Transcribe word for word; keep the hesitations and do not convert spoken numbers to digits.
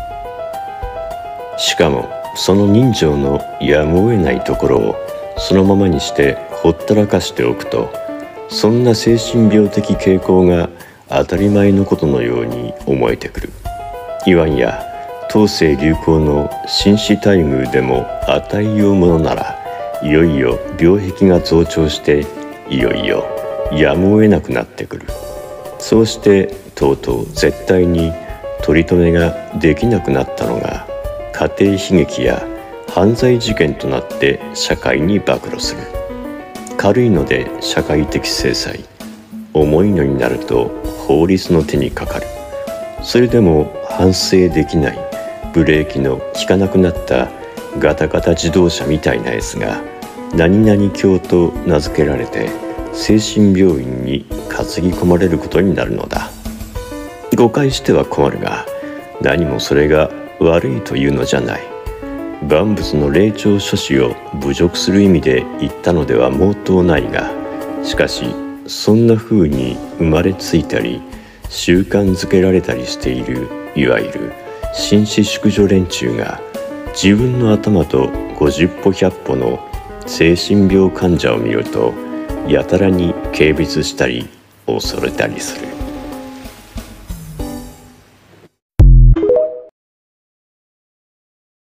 しかもその人情のやむを得ないところをそのままにしてほったらかしておくと、そんな精神病的傾向が当たり前のことのように思えてくる。いわんや当世流行の紳士待遇でも値いうものなら、いよいよ病癖が増長して、いよいよやむを得なくなってくる。そうしてとうとう絶対に取り留めができなくなったのが、家庭悲劇や犯罪事件となって社会に暴露する。軽いので社会的制裁、重いのになると法律の手にかかる。それでも反省できない、ブレーキの効かなくなったガタガタ自動車みたいなやつが何々教と名付けられて精神病院に担ぎ込まれることになるのだ。誤解しては困るが、何もそれが悪いというのじゃない。万物の霊長諸子を侮辱する意味で言ったのでは毛頭ないが、しかしそんな風に生まれついたり習慣づけられたりしている、いわゆる紳士淑女連中が自分の頭とごじゅっぽひゃっぽの精神病患者を見ると、やたらに軽蔑したり恐れたりする。